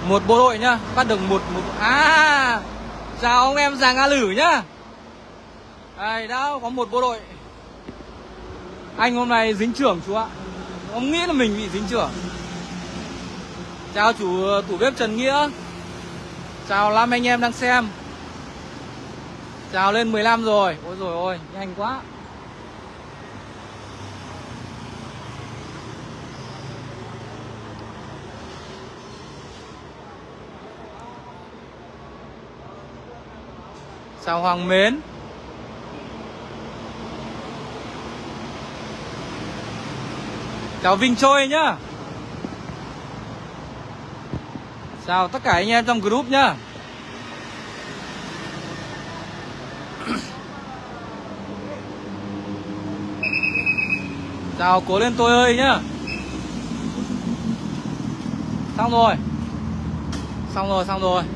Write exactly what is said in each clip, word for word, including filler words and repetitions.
Một bộ đội nhá, bắt được một, một... À, chào ông em già Nga Lử nhá. Đây, đã có một bộ đội. Anh hôm nay dính trưởng chú ạ. Ông nghĩ là mình bị dính trưởng. Chào chủ tủ bếp Trần Nghĩa. Chào năm anh em đang xem. Chào lên mười lăm rồi. Ôi rồi ôi, nhanh quá. Chào Hoàng Mến. Chào Vinh Trôi nhá. Chào tất cả anh em trong group nhá. Chào cố lên tôi ơi nhá. Xong rồi. Xong rồi, xong rồi.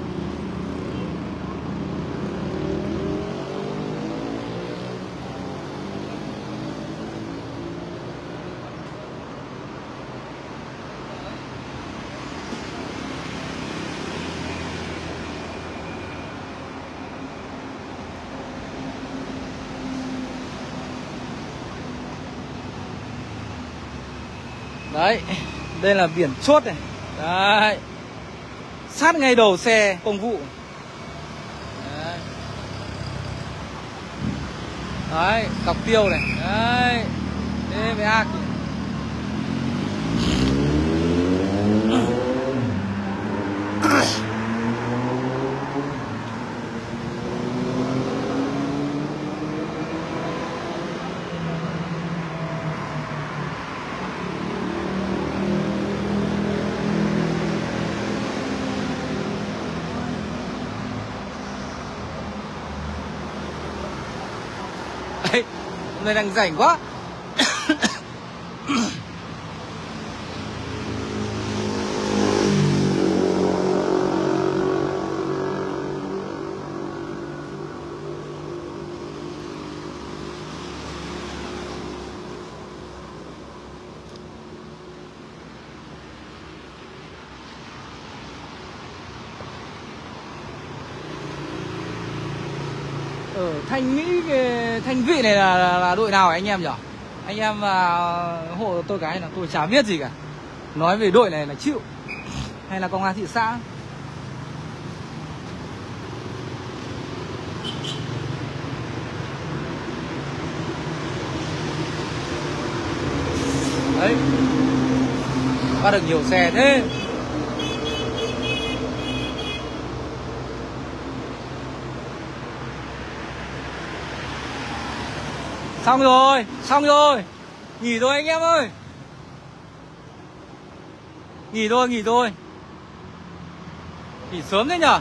Đấy, đây là biển chốt này. Đấy. Sát ngay đầu xe công vụ. Đấy. Đấy, cọc tiêu này. Đấy. Thế với A kìa. Đấy, hôm nay đang rảnh quá. Ở Thanh Mỹ, cái Thanh Vị này là, là, là đội nào hả anh em nhỉ? Anh em uh, hộ tôi cái là tôi chả biết gì cả. Nói về đội này là chịu. Hay là công an thị xã? Đấy. Bắt được nhiều xe thế. Xong rồi, xong rồi. Nghỉ thôi anh em ơi. Nghỉ thôi, nghỉ thôi. Nghỉ sớm thế nhở?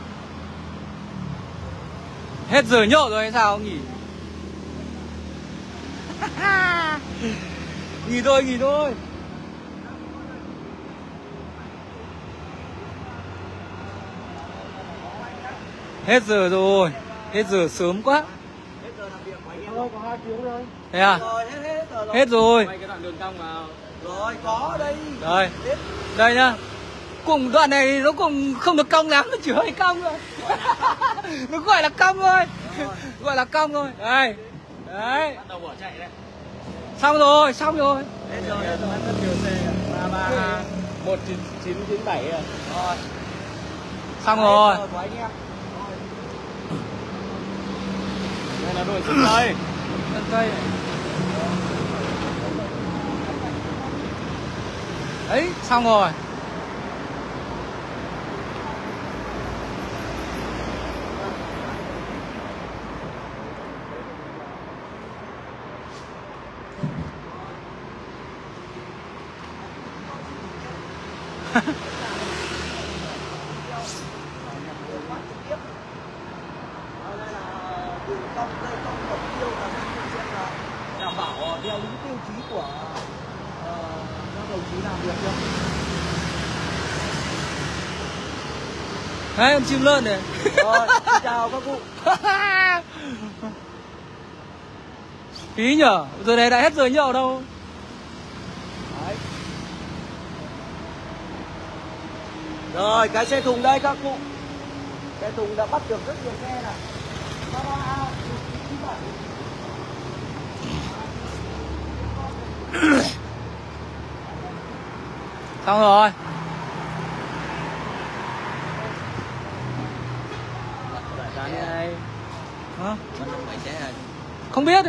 Hết giờ nhậu rồi hay sao nghỉ? Nghỉ thôi, nghỉ thôi. Hết giờ rồi. Hết giờ sớm quá. Rồi, có hai tiếng rồi. Thế à? Rồi, hết, hết, hết rồi. Hết rồi. Quay cái đoạn đường cong vào. Rồi, có đây. Đây. Đây nhá. Cùng đoạn này nó cũng không được cong lắm, nó chỉ hơi cong thôi. Nó gọi là cong thôi. Gọi là cong thôi. Đây. Đấy. Bắt đầu bỏ chạy đấy. Xong rồi, xong rồi. Hết rồi, hết rồi, rất nhiều xe. ba ba một chín chín bảy rồi. Rồi. Xong rồi. Hết giờ của anh em. Đây là đội sân cây. Sân cây này. Đấy, xong rồi. Đảm bảo theo đúng tiêu chí của các đồng chí làm việc chưa? Đấy, con chim lợn này. Rồi, xin chào các cụ. Phí nhở, giờ này đã hết giờ nhậu đâu. Đấy. Rồi cái xe thùng đây các cụ. Xe thùng đã bắt được rất nhiều xe này. Xong rồi. Này. Hả? bảy xe này. Không biết.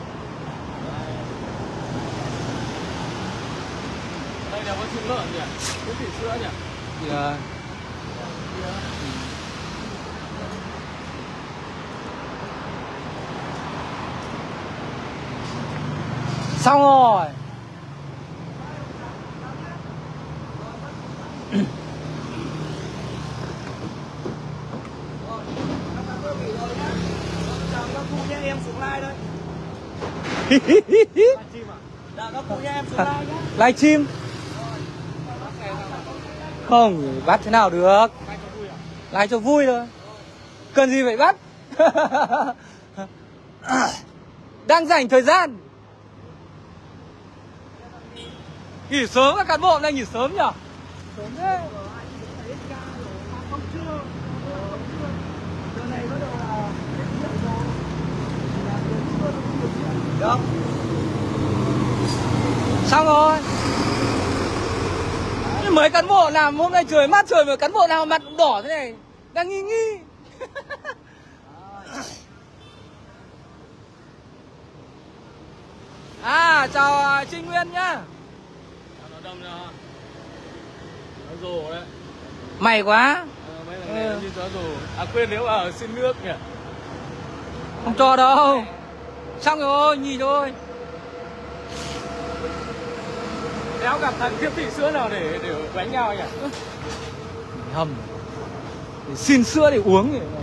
Đây là có trứng lợn nhỉ? Có thịt sữa nhỉ? Yeah. Xong rồi. Em xuống live đây. Dạ các cụ nha, em xuống live nhé. Live stream. Không, bắt thế nào được. Live cho vui thôi. Cần gì phải bắt. Đang dành thời gian. Nghỉ sớm, các cán bộ hôm nay nghỉ sớm nhỉ? Sớm thế. Được. Xong rồi. Mấy cán bộ làm hôm nay trời mát trời mà cán bộ nào mặt đỏ thế này đang nghi nghi. À chào Trinh Nguyên nhá. Nó đông ra. Nó rồ đấy. May quá. À, mấy thằng này nó như chó rồ. À quên nếu ở xin nước nhỉ. Không cho đâu. Xong rồi, nhì thôi. Đéo gặp thằng tiếp thị sữa nào để để đánh nhau nhỉ? Hầm. Để xin sữa để uống này.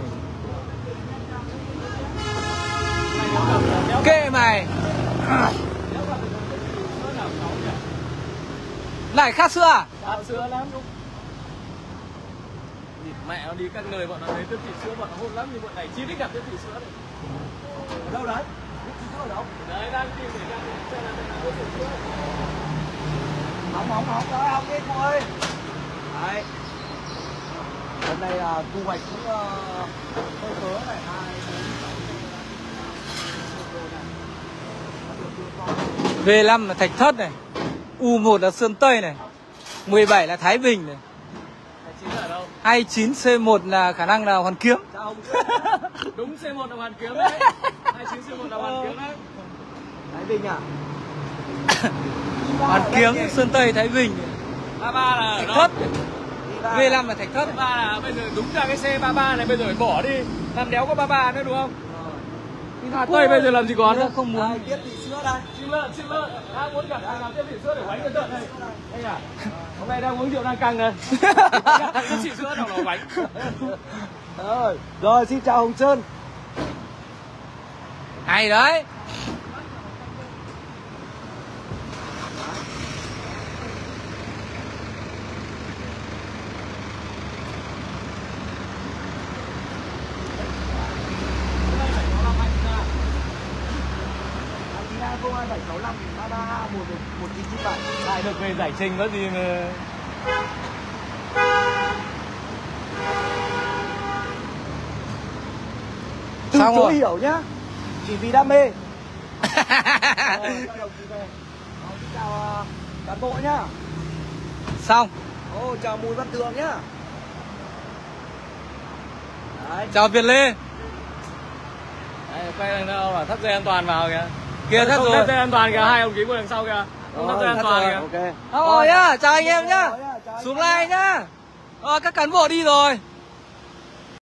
Kệ mày. Này khát sữa à? Khát sữa lắm. Mẹ nó đi các nơi bọn nó thấy tiếp thị sữa bọn nó hôn lắm, nhưng bọn này chi thích gặp tiếp thị sữa này. Ở đâu đấy? Tiếp thị sữa ở đâu? Đấy đang tìm để ra xem là tiếp thị sữa. Không không không đó, không biết cô ơi. Đấy. Hôm nay là thu hoạch cũng hơi cớ này, hai V năm là Thạch Thất này, U một là Sơn Tây này, mười bảy là Thái Bình này, hai mươi chín C một là khả năng là Hoàn Kiếm. Đúng C một là Hoàn Kiếm đấy. hai mươi chín C một là Hoàn Kiếm đấy. Thái Bình à? Hoàn Kiếm, Sơn Tây, Thái Bình. ba ba là Thạch Thất. V năm là Thạch Thất. ba là bây giờ đúng ra cái xe ba ba này bây giờ phải bỏ đi, làm đéo có ba ba nữa đúng không? Hà Tây bây giờ làm gì còn nữa? Không muốn. Tiếp thị sữa đây. Xin lợn, xin lợn. Đang muốn gặp thằng nào tiếp thị sữa để quánh cái lợn này. Anh à, hôm nay đang uống rượu đang căng rồi. Tiếp thị sữa nào nó quánh. Rồi, rồi xin chào Hồng Sơn. Hay đấy. không hai bảy sáu năm ba ba một một chín chín bảy lại được về giải trình có gì mà từ Xong chỗ rồi. hiểu nhá, chỉ vì đam mê. Ờ, chào cán bộ nhá. Xong. Ô, chào Bùi Văn Thường nhá. Đấy. Chào Việt Lê. Đấy, quay đằng nào là thắt dây an toàn vào kìa. Kia thắt rồi. Thắt dây an toàn kìa, hai ông kính của đằng sau kìa. Không thắt dây an toàn kìa. Thôi nhá, chào anh em nhá. Xuống like nhá. Ờ, các cán bộ đi rồi.